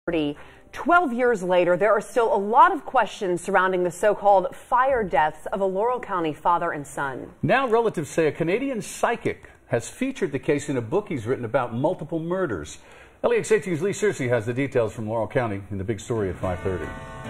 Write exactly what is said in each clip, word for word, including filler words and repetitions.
twelve years later, there are still a lot of questions surrounding the so-called fire deaths of a Laurel County father and son. Now relatives say a Canadian psychic has featured the case in a book he's written about multiple murders. L E X eighteen's Lee Searcy has the details from Laurel County in the big story at five thirty.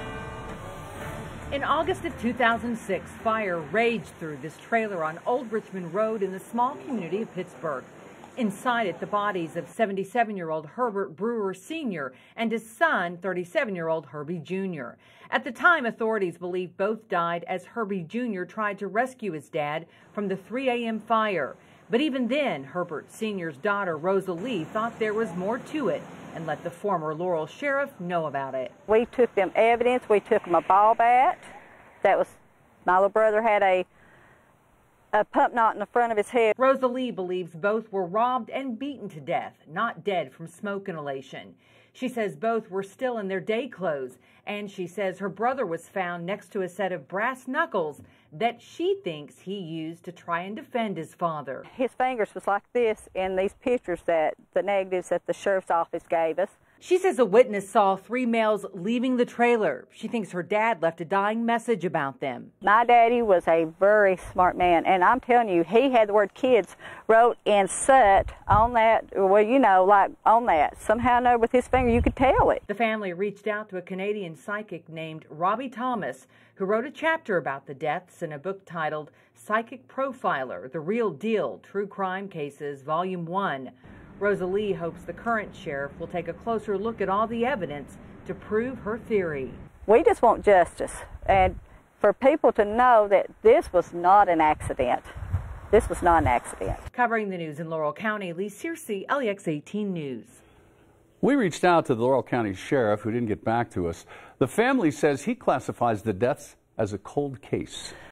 In August of two thousand six, fire raged through this trailer on Old Richmond Road in the small community of Pittsburgh. Inside it, the bodies of seventy-seven-year-old Herbert Brewer Senior and his son, thirty-seven-year-old Herbie Junior At the time, authorities believe both died as Herbie Junior tried to rescue his dad from the three A M fire. But even then, Herbert Senior's daughter, Rosa Lee, thought there was more to it and let the former Laurel sheriff know about it. We took them evidence. We took them a ball bat. That was, my little brother had a a pump knot in the front of his head. Rosa Lee believes both were robbed and beaten to death, not dead from smoke inhalation. She says both were still in their day clothes, and she says her brother was found next to a set of brass knuckles that she thinks he used to try and defend his father. His fingers was like this in these pictures that the negatives that the sheriff's office gave us. She says a witness saw three males leaving the trailer. She thinks her dad left a dying message about them. My daddy was a very smart man, and I'm telling you, he had the word kids wrote in soot on that, well, you know, like on that. Somehow, no, with his finger, you could tell it. The family reached out to a Canadian psychic named Robbie Thomas, who wrote a chapter about the deaths in a book titled Psychic Profiler, The Real Deal, True Crime Cases, Volume one. Rosa Lee hopes the current sheriff will take a closer look at all the evidence to prove her theory. We just want justice, and for people to know that this was not an accident. This was not an accident. Covering the news in Laurel County, Lee Searcy, L E X eighteen News. We reached out to the Laurel County sheriff, who didn't get back to us. The family says he classifies the deaths as a cold case.